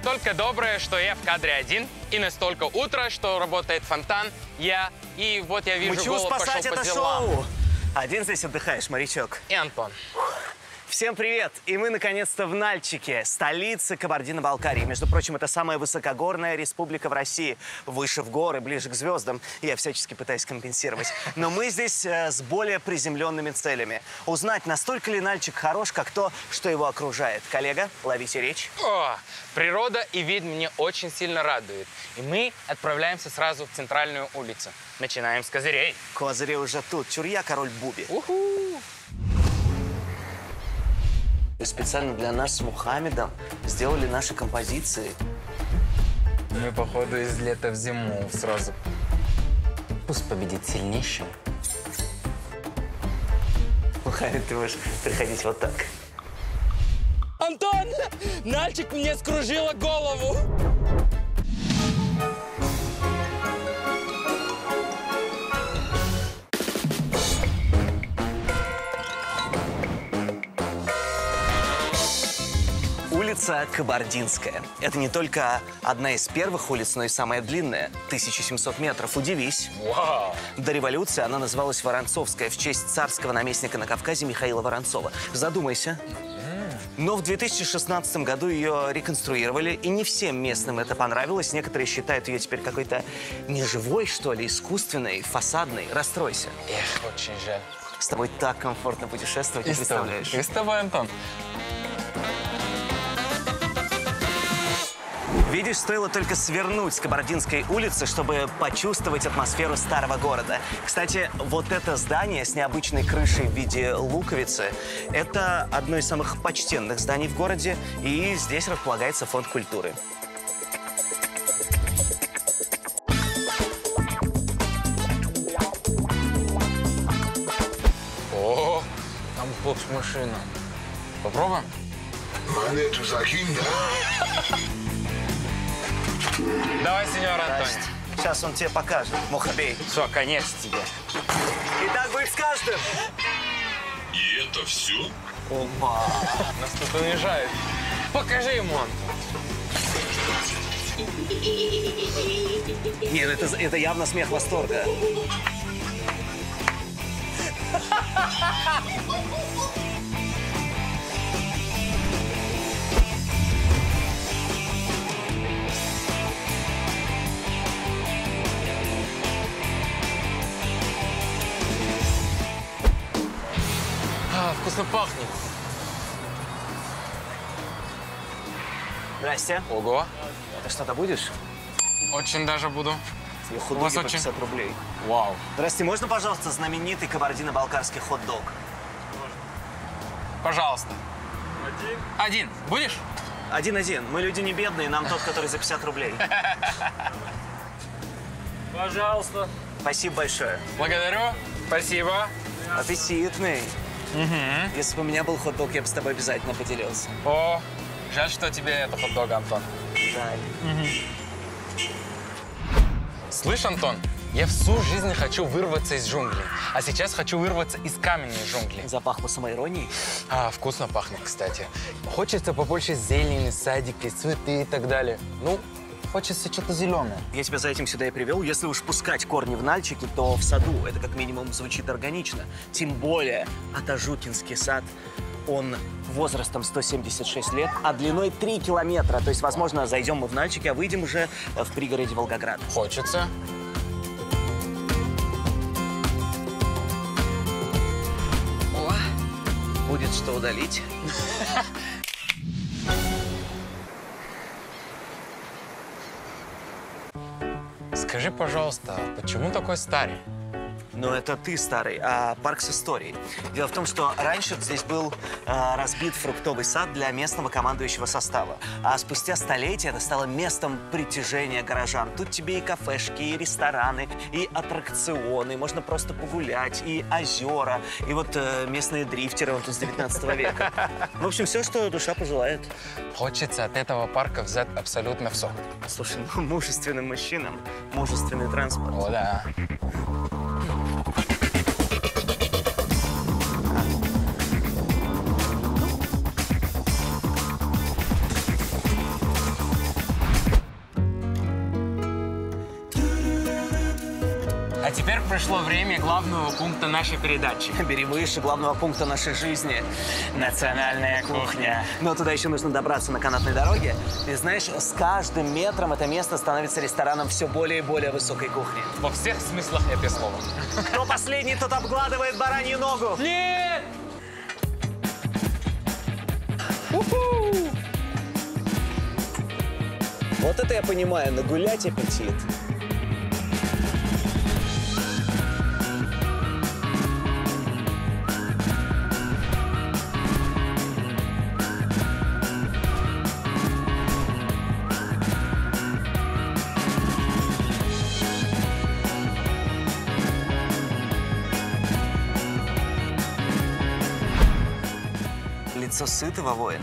настолько доброе, что я в кадре один, и настолько утро, что работает фонтан, и вот я вижу, Мчу Голуб спасать пошел по это делам. шоу. Один здесь отдыхаешь, морячок. И Антон. Всем привет! И мы, наконец-то, в Нальчике, столице Кабардино-Балкарии. Между прочим, это самая высокогорная республика в России. Выше в горы, ближе к звездам. Я всячески пытаюсь компенсировать. Но мы здесь с более приземленными целями. Узнать, настолько ли Нальчик хорош, как то, что его окружает. Коллега, ловите речь. О, природа и вид меня очень сильно радует. И мы отправляемся сразу в центральную улицу. Начинаем с козырей. Козыри уже тут. Чурья, король Буби. Уху! И специально для нас с Мухаммедом сделали наши композиции. Мы, походу, из лета в зиму сразу. Пусть победит сильнейший. Мухаммед, ты можешь приходить вот так. Антон! Нальчик мне скружила голову! Улица Кабардинская. Это не только одна из первых улиц, но и самая длинная. 1700 метров. Удивись. Вау! До революции она называлась Воронцовская в честь царского наместника на Кавказе Михаила Воронцова. Задумайся. Но в 2016 году ее реконструировали, и не всем местным это понравилось. Некоторые считают ее теперь какой-то неживой, что ли, искусственной, фасадной. Расстройся. Эх, очень жаль. С тобой так комфортно путешествовать, не представляешь. И с тобой, Антон. Видишь, стоило только свернуть с Кабардинской улицы, чтобы почувствовать атмосферу старого города. Кстати, вот это здание с необычной крышей в виде луковицы – это одно из самых почтенных зданий в городе, и здесь располагается фонд культуры. О, там бокс-машина. Попробуем? Монету закинь, да? Давай, сеньор Антон. Сейчас он тебе покажет, Мохабей. Все, конец тебе. И так будет с каждым. И это все? Опа! Нас тут унижают. Покажи ему, Антон. Нет, это явно смех восторга. Вкусно пахнет. Здрасте. Ого. Ты что-то будешь? Очень даже буду. Тебе У вас хот-доги по очень- 50 рублей. Вау. Здрасте, можно, пожалуйста, знаменитый кабардино-балкарский хот-дог? Пожалуйста. Один. Будешь? Один-один. Мы люди не бедные, нам тот, который за 50 рублей. Пожалуйста. Спасибо большое. Благодарю. Спасибо. Аппетитный. Если бы у меня был хот-дог, я бы с тобой обязательно поделился. О, жаль, что тебе это хот-дог, Антон. Да. Слышь, Антон, я всю жизнь хочу вырваться из джунглей, а сейчас хочу вырваться из каменной джунгли. Запахло самоиронией. Вкусно пахнет, кстати. Хочется побольше зелени, садики, цветы и так далее. Ну, хочется что-то зеленое. Я тебя за этим сюда и привел. Если уж пускать корни в Нальчике, то в саду. Это как минимум звучит органично. Тем более Атажукинский сад, он возрастом 176 лет, а длиной 3 километра. То есть, возможно, зайдем мы в Нальчик, а выйдем уже в пригороде Волгограда. Хочется. О, будет что удалить. Скажи, пожалуйста, почему такой старый? Но это ты старый, а парк с историей. Дело в том, что раньше здесь был разбит фруктовый сад для местного командующего состава. А спустя столетия это стало местом притяжения горожан. Тут тебе и кафешки, и рестораны, и аттракционы, можно просто погулять, и озера, и вот местные дрифтеры вот тут с 19 века. В общем, все, что душа пожелает. Хочется от этого парка взять абсолютно все. Слушай, ну, мужественным мужчинам мужественный транспорт. О, да. А теперь пришло время главного пункта нашей передачи. Бери выше главного пункта нашей жизни. Национальная кухня. Но туда еще нужно добраться на канатной дороге. И знаешь, с каждым метром это место становится рестораном все более и более высокой кухни. Во всех смыслах этого слова. Кто последний, тот обгладывает баранью ногу. Нет! Вот это я понимаю, нагулять аппетит. Лицо сытого воина.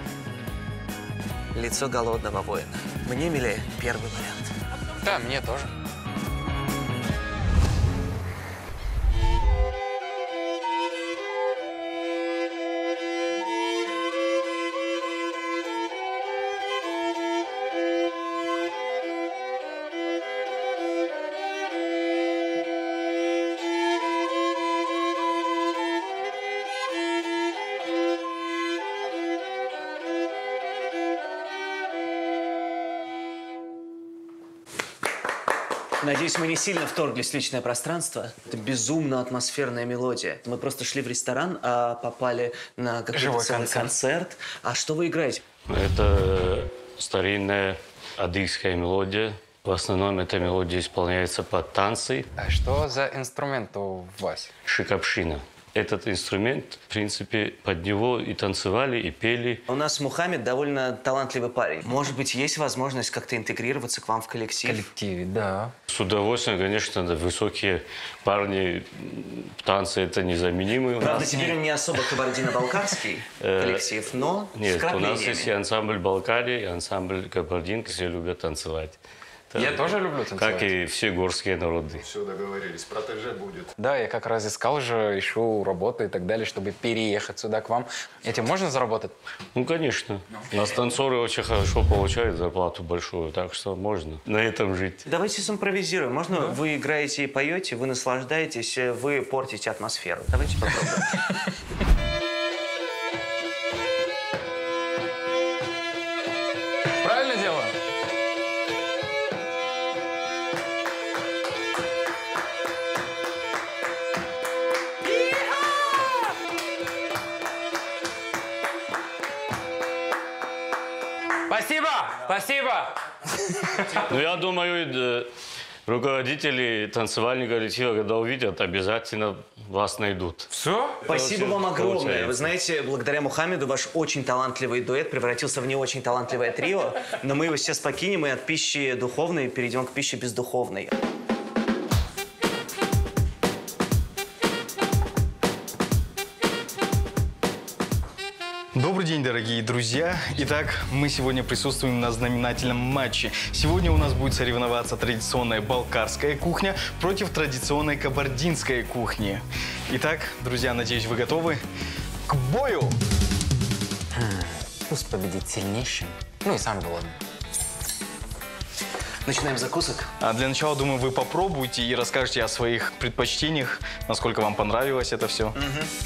Лицо голодного воина. Мне милее первый вариант. Да, мне тоже. Надеюсь, мы не сильно вторглись в личное пространство. Это безумно атмосферная мелодия. Мы просто шли в ресторан, а попали на какой-то целый концерт. А что вы играете? Это старинная адыгская мелодия. В основном эта мелодия исполняется под танцы. А что за инструмент у вас? Шикапшина. Этот инструмент, в принципе, под него и танцевали, и пели. У нас Мухаммед довольно талантливый парень. Может быть, есть возможность как-то интегрироваться к вам в коллектив? В коллективе, да. С удовольствием, конечно, да, высокие парни, танцы это незаменимые. Правда, теперь он не особо кабардино-балкарский коллектив, но нет, у нас есть и ансамбль Балкария, и ансамбль Кабардинка, все любят танцевать. Я тоже люблю танцевать. Как и все горские народы. Все договорились, протеже будет. Да, я как раз искал же, ищу работу и так далее, чтобы переехать сюда к вам. Этим можно заработать? Ну, конечно. У нас танцоры очень хорошо получают зарплату большую, так что можно на этом жить. Давайте симпровизируем. Можно вы играете и поете, вы наслаждаетесь, вы портите атмосферу. Давайте попробуем. Правильно делаю? Спасибо! Спасибо! Ну, я думаю, руководители танцевального коллектива, когда увидят, обязательно вас найдут. Все? Спасибо вам огромное. Получается. Вы знаете, благодаря Мухаммеду ваш очень талантливый дуэт превратился в не очень талантливое трио, но мы его сейчас покинем и от пищи духовной перейдем к пище бездуховной. Добрый день, дорогие друзья! Итак, мы сегодня присутствуем на знаменательном матче. Сегодня у нас будет соревноваться традиционная балкарская кухня против традиционной кабардинской кухни. Итак, друзья, надеюсь, вы готовы к бою! Пусть победит сильнейший. Ну и сам голодный. Начинаем с закусок. А для начала, думаю, вы попробуйте и расскажете о своих предпочтениях, насколько вам понравилось это все.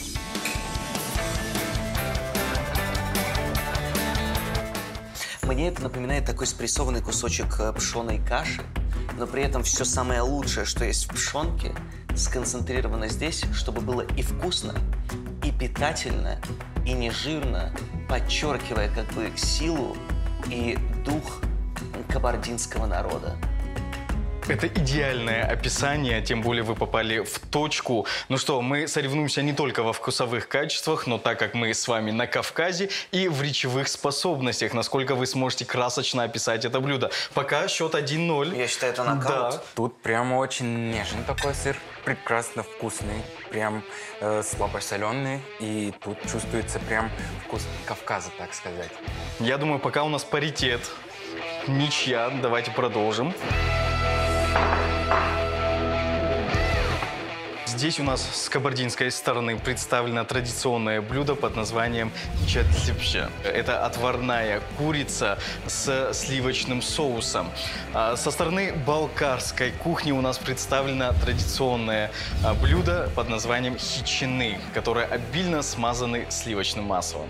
Мне это напоминает такой спрессованный кусочек пшеной каши, но при этом все самое лучшее, что есть в пшенке, сконцентрировано здесь, чтобы было и вкусно, и питательно, и не жирно, подчеркивая как бы силу и дух кабардинского народа. Это идеальное описание, тем более вы попали в точку. Ну что, мы соревнуемся не только во вкусовых качествах, но так как мы с вами на Кавказе, и в речевых способностях, насколько вы сможете красочно описать это блюдо. Пока счет 1-0. Я считаю, это нокаут. Да. Тут прям очень нежный такой сыр, прекрасно вкусный, прям слабосоленый. И тут чувствуется прям вкус Кавказа, так сказать. Я думаю, пока у нас паритет. Ничья. Давайте продолжим. Здесь у нас с кабардинской стороны представлено традиционное блюдо под названием чатлипча. Это отварная курица с сливочным соусом. Со стороны балкарской кухни у нас представлено традиционное блюдо под названием хичины, которое обильно смазаны сливочным маслом.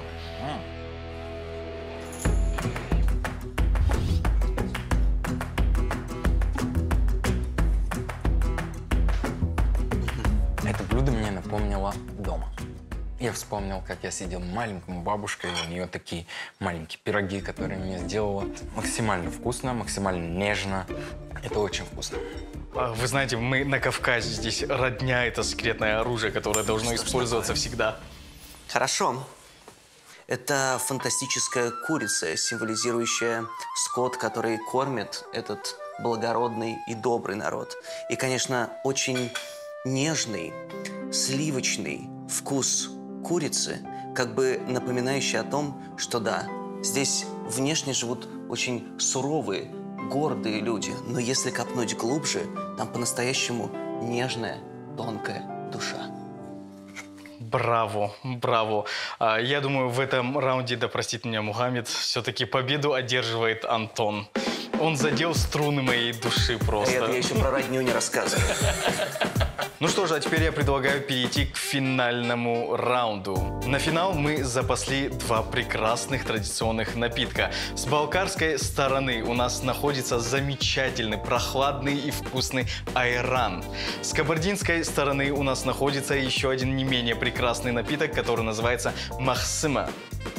Это блюдо мне напомнило дома. Я вспомнил, как я сидел маленьким у бабушки, и у нее такие маленькие пироги, которые мне сделала. Максимально вкусно, максимально нежно. Это очень вкусно. Вы знаете, мы на Кавказе, здесь родня – это секретное оружие, которое должно использоваться всегда. Хорошо. Это фантастическая курица, символизирующая скот, который кормит этот благородный и добрый народ. И, конечно, очень нежный, сливочный вкус курицы, как бы напоминающий о том, что да, здесь внешне живут очень суровые, гордые люди, но если копнуть глубже, там по-настоящему нежная, тонкая душа. Браво, браво. Я думаю, в этом раунде, да простит меня Мухаммед, все-таки победу одерживает Антон. Он задел струны моей души просто. Это я еще про родню не рассказываю. Ну что же, а теперь я предлагаю перейти к финальному раунду. На финал мы запасли два прекрасных традиционных напитка. С балкарской стороны у нас находится замечательный, прохладный и вкусный айран. С кабардинской стороны у нас находится еще один не менее прекрасный напиток, который называется махсыма.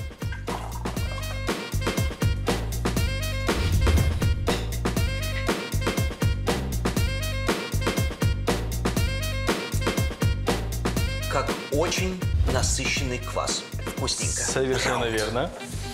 Как очень насыщенный квас. Вкусненько. Совершенно верно.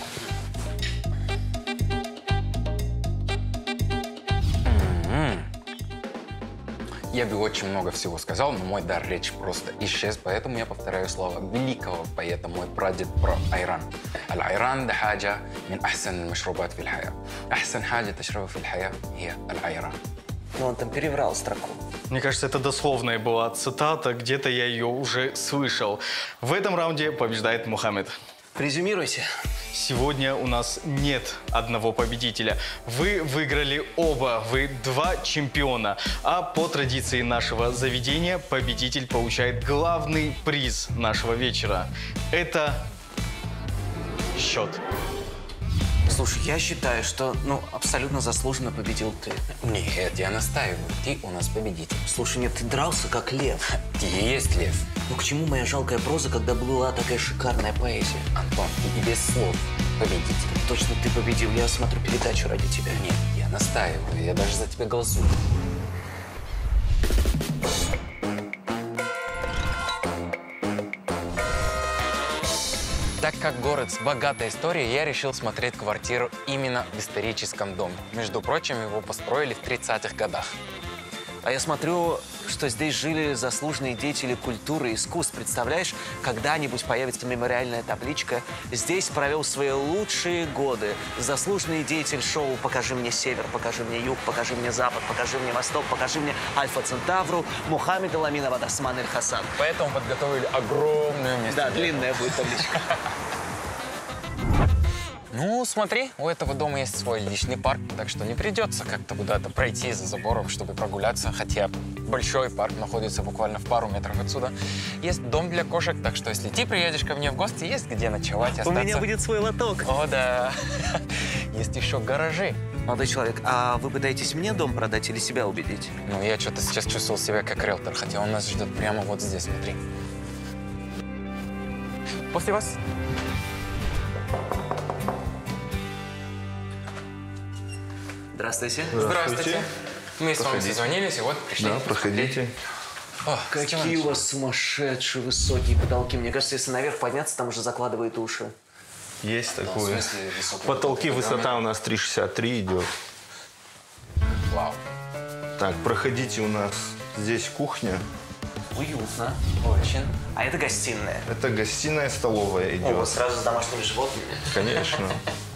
Я бы очень много всего сказал, но мой дар речи просто исчез, поэтому я повторяю слова великого поэта, мой прадед про айран. Аль-айран – ده حاجة من أحسن المشروبات في الحياة. أحسن حاجة تشربها في الحياة هي الأيران. Но он там переврал строку. Мне кажется, это дословная была цитата, где-то я ее уже слышал. В этом раунде побеждает Мухаммед. Резюмируйте. Сегодня у нас нет одного победителя. Вы выиграли оба, вы два чемпиона. А по традиции нашего заведения победитель получает главный приз нашего вечера. Это счет. Слушай, я считаю, что, абсолютно заслуженно победил ты. Нет, я настаиваю, ты у нас победитель. Слушай, нет, ты дрался как лев. Ты и есть лев. Ну к чему моя жалкая проза, когда была такая шикарная поэзия? Антон, ты без слов победитель. Точно ты победил, я смотрю передачу ради тебя. Нет, я настаиваю, я даже за тебя голосую. Так как город с богатой историей, я решил смотреть квартиру именно в историческом доме. Между прочим, его построили в 30-х годах. А я смотрю, что здесь жили заслуженные деятели культуры и искусств. Представляешь, когда-нибудь появится мемориальная табличка. Здесь провел свои лучшие годы заслуженный деятель шоу «Покажи мне север», «Покажи мне юг», «Покажи мне запад», «Покажи мне восток», «Покажи мне Альфа Центавру», Мухаммед Аламин Авад Осман Эль-Хасан. Поэтому подготовили огромную место. Да, длинная будет табличка. Ну, смотри, у этого дома есть свой личный парк, так что не придется как-то куда-то пройти за забором, чтобы прогуляться, хотя большой парк находится буквально в пару метров отсюда. Есть дом для кошек, так что если ты приедешь ко мне в гости, есть где ночевать, остаться. У меня будет свой лоток. О, да. Есть еще гаражи. Молодой человек, а вы пытаетесь мне дом продать или себя убедить? Ну, я что-то сейчас чувствовал себя как риэлтор, хотя он нас ждет прямо вот здесь, смотри. После вас. Здравствуйте. Здравствуйте. Мы с вами созвонились, и вот пришли. Да, проходите. О, Какие у вас сумасшедшие высокие потолки. Мне кажется, если наверх подняться, там уже закладывает уши. Есть в такое. смысле, высокие Потолки, потолки, высота у нас 3,63 идет. Вау. Так, проходите, у нас здесь кухня. Уютно. Очень. А это гостиная. Это гостиная, столовая О, идет. сразу с домашними животными. Конечно.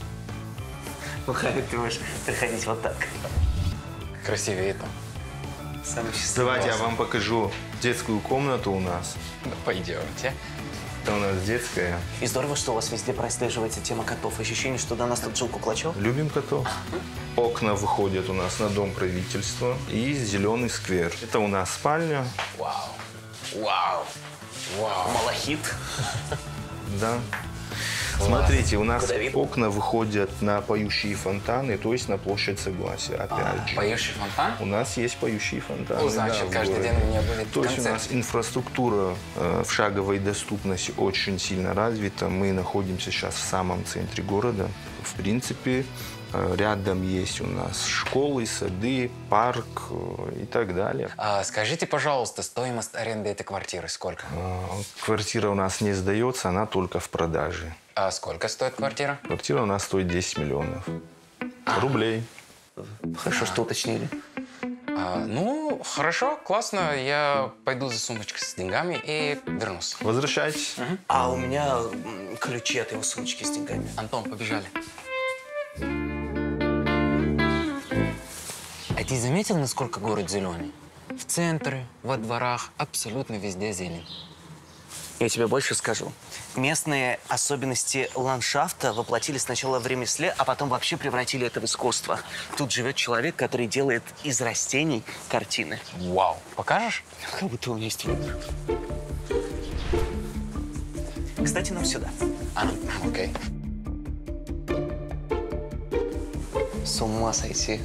Мухаммед, ты можешь приходить вот так. Красивее там. Самый счастливый. Давайте я вам покажу детскую комнату у нас. Ну, пойдемте. Это у нас детская. И здорово, что у вас везде прослеживается тема котов. Ощущение, что до нас тут жил Куклачев. Любим котов. Окна выходят у нас на дом правительства и зеленый сквер. Это у нас спальня. Вау. Вау. Вау. Малахит. Да. Смотрите, у нас Куда вид? окна выходят на поющие фонтаны, то есть на площадь Согласия. Опять же. Поющий фонтан? У нас есть поющие фонтаны. Ну, значит, в каждый городе. день у меня будет То есть у концерт. нас инфраструктура в шаговой доступности очень сильно развита. Мы находимся сейчас в самом центре города. В принципе, рядом есть у нас школы, сады, парк и так далее. Скажите, пожалуйста, стоимость аренды этой квартиры сколько? Квартира у нас не сдается, она только в продаже. А сколько стоит квартира? Квартира у нас стоит 10 миллионов рублей. Хорошо, что уточнили. Ну, хорошо, классно. Я пойду за сумочкой с деньгами и вернусь. Возвращайтесь. А у меня ключи от его сумочки с деньгами. Антон, побежали. А ты заметил, насколько город зеленый? В центре, во дворах, абсолютно везде зелень. Я тебе больше скажу. Местные особенности ландшафта воплотили сначала в ремесле, а потом вообще превратили это в искусство. Тут живет человек, который делает из растений картины. Вау. Покажешь? Как будто у меня есть выбор. Кстати, нам сюда. Окей. С ума сойти.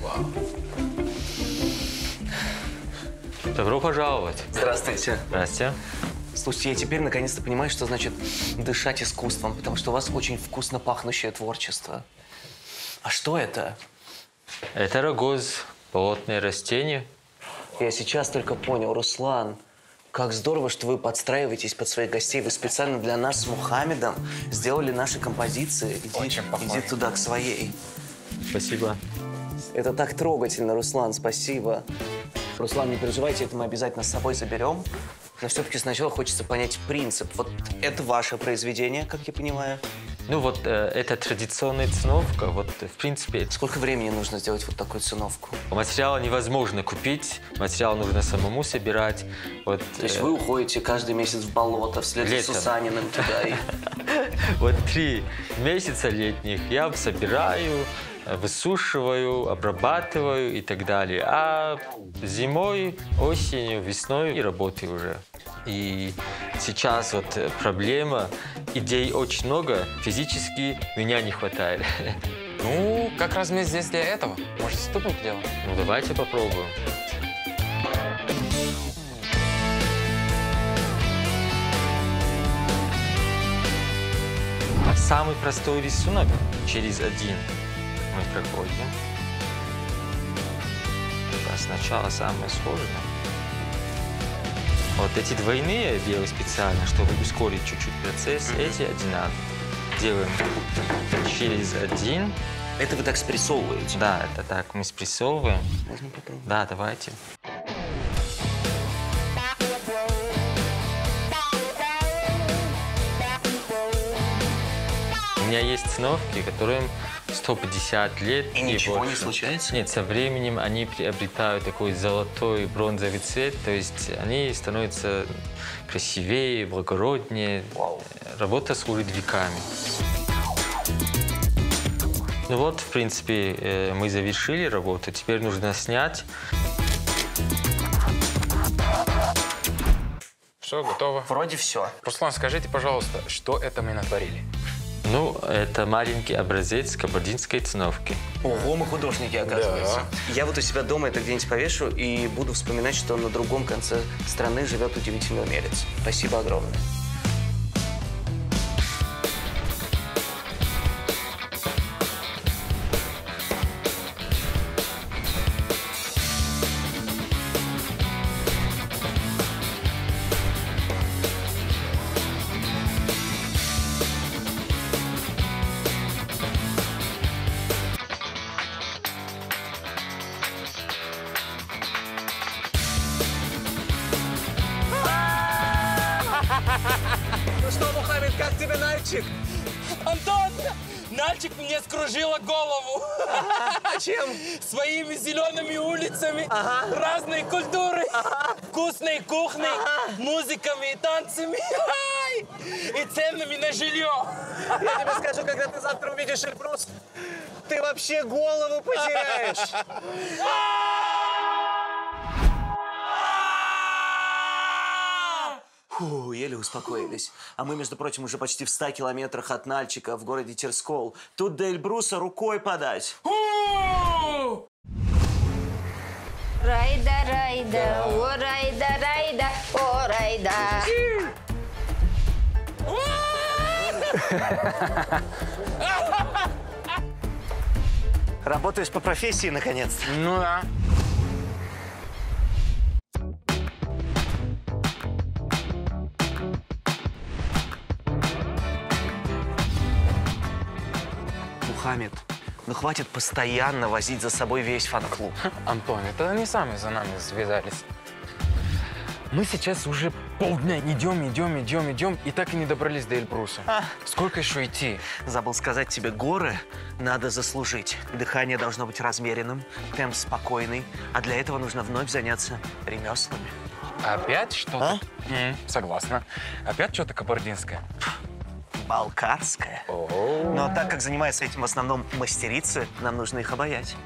Добро пожаловать. Здравствуйте. Здрасте. Слушайте, я теперь наконец-то понимаю, что значит дышать искусством, потому что у вас очень вкусно пахнущее творчество. А что это? Это рогоз, болотное растение. Я сейчас только понял, Руслан, как здорово, что вы подстраиваетесь под своих гостей. Вы специально для нас с Мухаммедом сделали наши композиции. Иди туда, к своей. Спасибо. Это так трогательно, Руслан, спасибо. Руслан, не переживайте, это мы обязательно с собой заберем. Но все-таки сначала хочется понять принцип. Вот это ваше произведение, как я понимаю. Ну вот, это традиционная циновка. Вот, в принципе, Сколько времени нужно сделать вот такую циновку? материал невозможно купить. Материал нужно самому собирать. Вот, То есть вы уходите каждый месяц в болото вслед за Летом. Сусаниным туда и... вот 3 месяца летних я собираю, высушиваю, обрабатываю и так далее. А зимой, осенью, весной и работаю уже. И сейчас вот проблема, идей очень много, физически меня не хватает. Ну, как раз мы здесь для этого. Может, вступим в дело? Ну, давайте попробуем. Самый простой рисунок через один мы проходим. А сначала самое сложное. Вот эти двойные я делаю специально, чтобы ускорить чуть-чуть процесс. Эти одинаковые. Делаем через один. Это вы так спрессовываете? Да, это так, мы спрессовываем. Можно попробовать? Да, давайте. У меня есть циновки, которым 150 лет. И ничего больше. не случается? Нет, со временем они приобретают такой золотой бронзовый цвет, то есть они становятся красивее, благороднее. Вау. Работа служит веками. Ну вот, в принципе, мы завершили работу, теперь нужно снять. Все, готово. Вроде все. Руслан, скажите, пожалуйста, что это мы натворили? Ну, это маленький образец кабардинской циновки. Ого, мы художники, оказывается. Да. Я вот у себя дома это где-нибудь повешу и буду вспоминать, что на другом конце страны живет удивительный умелец. Спасибо огромное. Ну что, Мухаммед, как тебе нальчик? Антон, Нальчик мне скружила голову. Чем? Своими зелеными улицами, разной культурой, вкусной кухней, музыками и танцами. И ценами на жилье. Я тебе скажу, когда ты завтра увидишь Эльбрус, ты вообще голову потеряешь. Фу, еле успокоились. А мы, между прочим, уже почти в 100 километрах от Нальчика в городе Терскол. Тут до Эльбруса рукой подать. Райда, райда, о, райда, райда, о, райда. Работаешь по профессии, наконец-то. Ну да. Мухаммед, ну хватит постоянно возить за собой весь фан-клуб. Антон, это они сами за нами связались. Мы сейчас уже полдня идем, и так и не добрались до Эльбруса. Сколько еще идти? Забыл сказать тебе, горы надо заслужить. Дыхание должно быть размеренным, темп спокойный, а для этого нужно вновь заняться ремеслами. Опять что-то? Согласна. Опять что-то кабардинское? Балкарское. Но так как занимаются этим в основном мастерицы, нам нужно их обаять.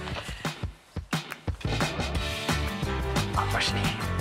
Пошли.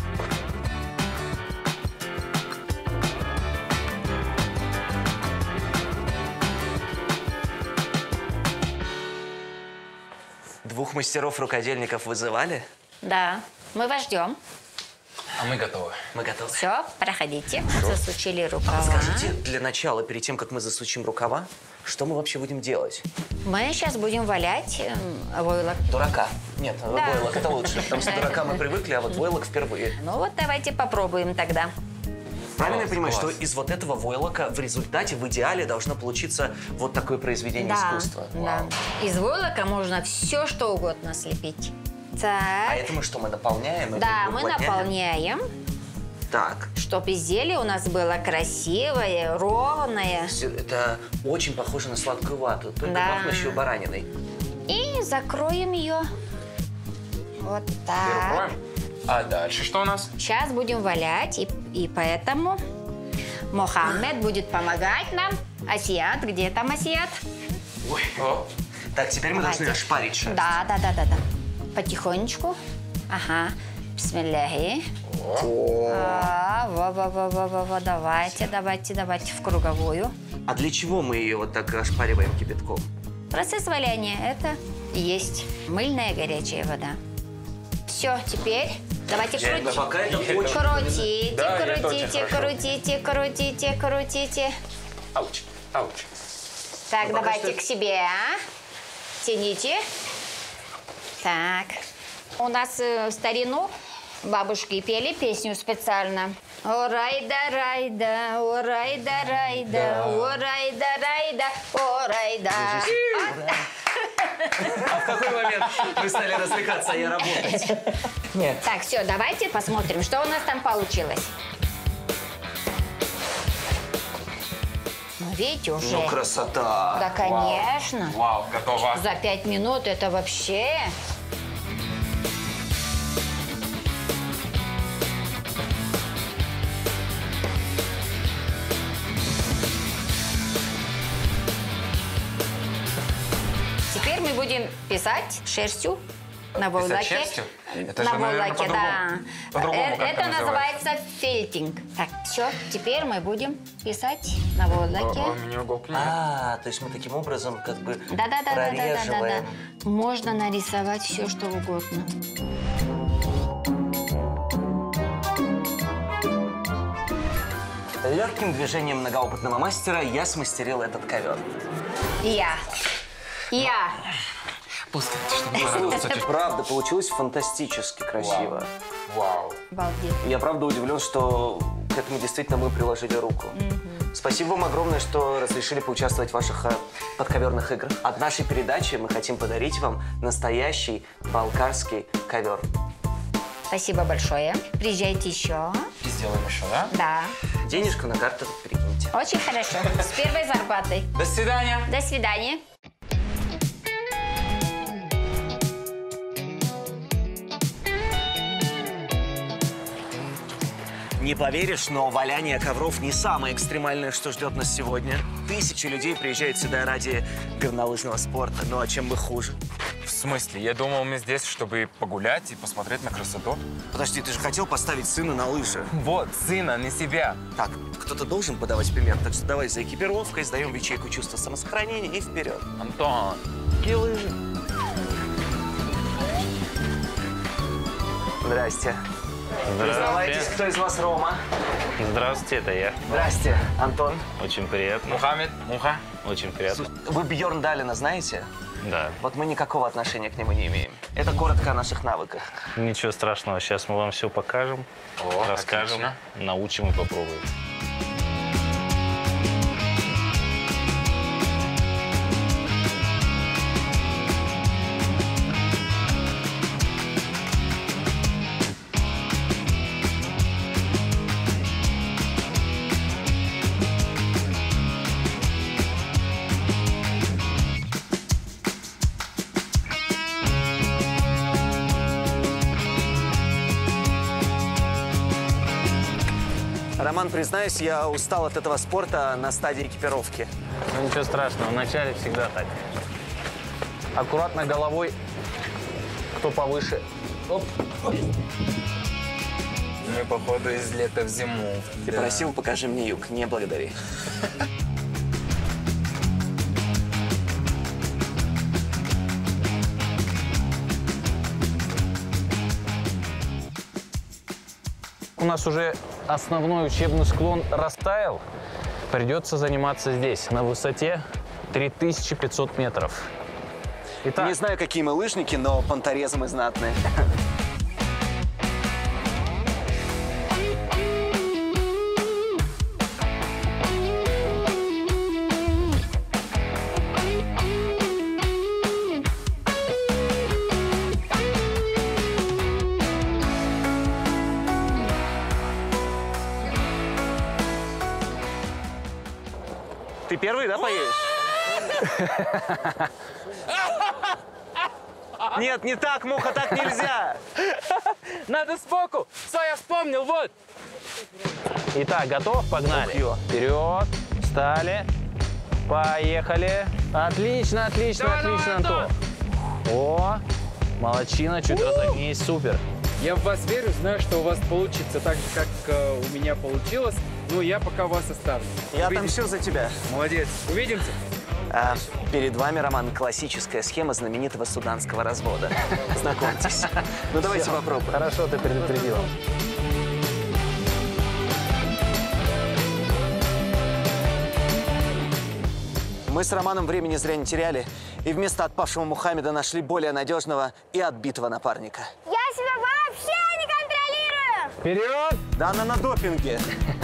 Двух мастеров-рукодельников вызывали? Да, мы вас ждем. А мы готовы. Мы готовы. Все, проходите. Засучили рукава. Скажите, для начала, перед тем, как мы засучим рукава, что мы вообще будем делать? Мы сейчас будем валять войлок. Дурака. Нет, войлок это лучше, потому что дурака мы привыкли, а вот войлок впервые. Ну вот давайте попробуем тогда. Правильно я понимаю, что из вот этого войлока в результате, в идеале, должно получиться вот такое произведение искусства? Да. Из войлока можно все, что угодно слепить. Так. А это мы что, мы наполняем? Да, мы наполняем. Так. Чтобы изделие у нас было красивое, ровное. Это очень похоже на сладкую вату, только пахнущую бараниной. И закроем ее. Вот так. А дальше что у нас? Сейчас будем валять, и поэтому Мухаммед будет помогать нам. Асият, где там Асият? Ой. Так, теперь мы должны ошпарить шерсть. Да. Потихонечку. Ага. Бисмилляхи. Во. Давайте в круговую. А для чего мы ее вот так ошпариваем кипятком? Процесс валяния – это и есть мыльная горячая вода. Все, теперь давайте крутить. Пока это очень... Крутите. Ауч. Так, давайте к себе. Тяните. Так. У нас в старину бабушки пели песню специально. О, райда, райда, о, райда, райда, о, райда, райда, о, райда. А в какой момент вы стали развлекаться, а я работать? Нет. Так, все, давайте посмотрим, что у нас там получилось. Ну, видите, уже. Ну, красота. Да, конечно. Вау, готово. За 5 минут это вообще... Теперь мы будем писать шерстью на войлоке. Писать шерстью? Это на же, наверное, войлоке, да. по-другому как-то Это называется фельтинг. Так, все, теперь мы будем писать на войлоке. То есть мы таким образом как бы Да. прореживаем. Можно нарисовать все, что угодно. Легким движением многоопытного мастера я смастерил этот ковер. Я. Слушайте, правда, получилось фантастически красиво. Вау. Обалдеть. Я правда удивлен, что к этому действительно мы приложили руку. Спасибо вам огромное, что разрешили поучаствовать в ваших подковерных играх. От нашей передачи мы хотим подарить вам настоящий балкарский ковер. Спасибо большое. Приезжайте еще. Сделаем еще, да? Да. Денежку на карту перекиньте. Очень хорошо. С первой зарплатой. До свидания. До свидания. Не поверишь, но валяние ковров не самое экстремальное, что ждет нас сегодня. Тысячи людей приезжают сюда ради горнолыжного спорта. Ну а чем бы хуже? В смысле? Я думал, мы здесь, чтобы погулять и посмотреть на красоту. Подожди, ты же хотел поставить сына на лыжи. Вот, сына, не себя. Так, кто-то должен подавать пример, так что давай за экипировкой, сдаем в ячейку чувства самосохранения и вперед. Антон. И лыжи. Здрасте. Признавайтесь, кто из вас Рома? Здравствуйте, это я. Здрасте, Антон. Очень приятно. Мухаммед, Муха. Очень приятно. Вы Бьорн Далина знаете? Да. Вот мы никакого отношения к нему не имеем. Это коротко о наших навыках. Ничего страшного, сейчас мы вам все покажем, расскажем, отлично. научим и попробуем. Роман, признаюсь, я устал от этого спорта на стадии экипировки. Ну ничего страшного, вначале всегда так. Аккуратно головой, кто повыше. Оп. Мы, походу, из лета в зиму. Ты просил, покажи мне юг. Не благодари. У нас уже основной учебный склон растаял. Придется заниматься здесь, на высоте 3500 метров. Итак, Не знаю, какие мы лыжники, но понторезы мы знатные. Ты первый, да, поедешь? Нет, не так, Муха, так нельзя. Надо сбоку. Все, я вспомнил, вот. итак, готов? Погнали. Ох, ё. Вперед, встали, поехали. Отлично, отлично, Давай, отлично, давай, Антон. О, молодчина, чуть разогнись, супер. Я в вас верю, знаю, что у вас получится так же, как у меня получилось. Но я пока вас оставлю. Я отомщу за тебя. Молодец. Увидимся. Перед вами, Роман, классическая схема знаменитого суданского развода. Знакомьтесь. Ну, давайте попробуем. Хорошо, ты предупредила. Мы с Романом времени зря не теряли, и вместо отпавшего Мухаммеда нашли более надежного и отбитого напарника. Я себя вообще не контролирую! Вперед! Да она на допинге.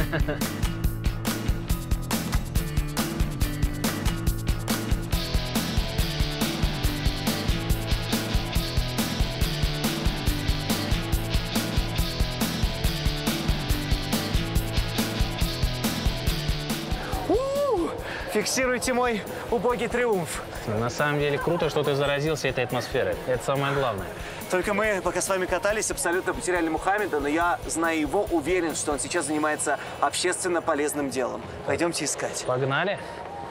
Фиксируйте мой убогий триумф. На самом деле круто, что ты заразился этой атмосферой. Это самое главное. Только мы, пока с вами катались, абсолютно потеряли Мухаммеда, но я, зная его, уверен, что он сейчас занимается общественно полезным делом. Пойдемте искать. Погнали.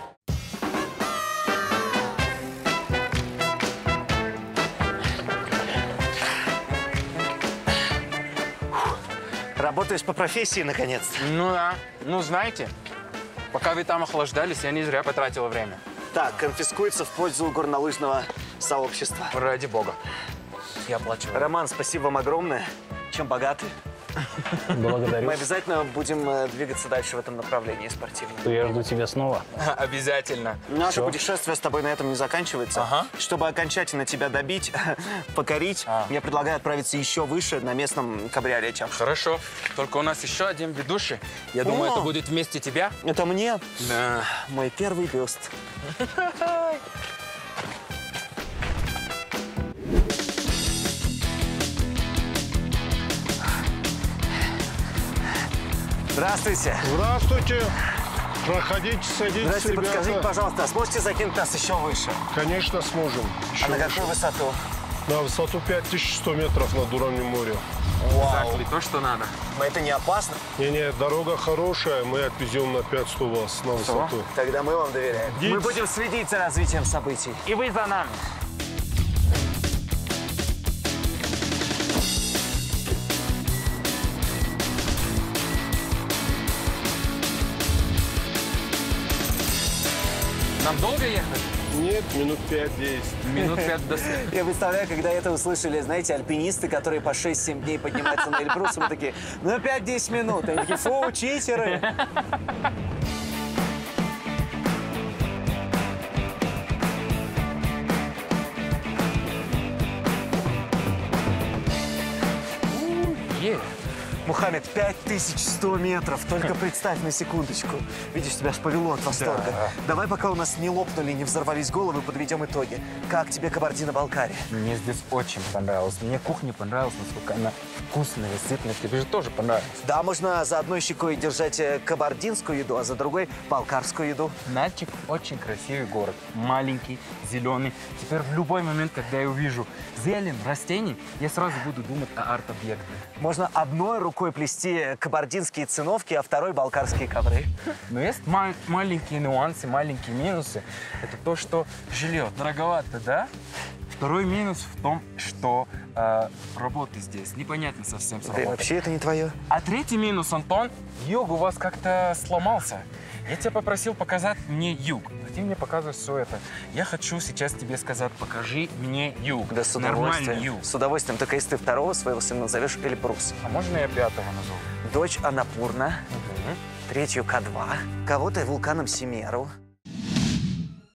Работаешь по профессии, наконец-то. Ну да. Ну, знаете, пока вы там охлаждались, я не зря потратил время. Так, конфискуется в пользу горнолыжного сообщества. Ради бога. Я оплачу. Роман, спасибо вам огромное. Чем богаты? Благодарю. Мы обязательно будем двигаться дальше в этом направлении спортивном. Я жду тебя снова. Обязательно. Наше путешествие с тобой на этом не заканчивается. Ага. Чтобы окончательно тебя добить, покорить, я предлагаю отправиться еще выше на местном кабриолете. Хорошо. Только у нас еще один ведущий. Я думаю, О! это будет вместе тебя. Это мне Да. мой первый бюст. Здравствуйте. Здравствуйте. Проходите, садитесь, Здравствуйте, ребята. подскажите, пожалуйста, сможете закинуть нас еще выше? Конечно, сможем. Еще А на выше. какую высоту? На высоту 5100 метров над уровнем моря. Вау. То, что надо. Но это не опасно? Не-не, дорога хорошая, мы отвезем на 500 вас на высоту. Тогда мы вам доверяем. Идите. Мы будем следить за развитием событий. И вы за нами. Нам долго ехать? Нет, минут 5-10. Минут 5 до свету. Я представляю, когда это услышали, знаете, альпинисты, которые по 6-7 дней поднимаются на Эльбрус, мы такие, ну 5-10 минут. Они такие, фу, читеры. Мухаммед, 5100 метров. Только представь на секундочку. Видишь, тебя аж повело от восторга. Да. Давай, пока у нас не лопнули, не взорвались головы, подведем итоги. Как тебе Кабардино-Балкария? Мне здесь очень понравилось. Мне кухня понравилась, насколько она вкусная, сытная. Тебе же тоже понравилось. Да, можно за одной щекой держать кабардинскую еду, а за другой балкарскую еду. Нальчик очень красивый город. Маленький, зеленый. Теперь в любой момент, когда я увижу зелень, растений, я сразу буду думать о арт-объектах. Можно одной рукой плести кабардинские циновки, а второй балкарские ковры. Но есть маленькие нюансы, маленькие минусы. Это то, что жилье дороговато, да? Второй минус в том, что работы здесь непонятно совсем с Да, работой. вообще это не твое. А третий минус, Антон, юг у вас как-то сломался. Я тебя попросил показать мне юг, а ты мне показываешь все это. Я хочу сейчас тебе сказать, покажи мне юг. Да, с Нормальный удовольствием. юг. С удовольствием. Только если ты второго своего сына назовешь Эльбрус. А можно я пятого назову? Дочь Анапурна, третью К2, кого-то вулканом Семеру.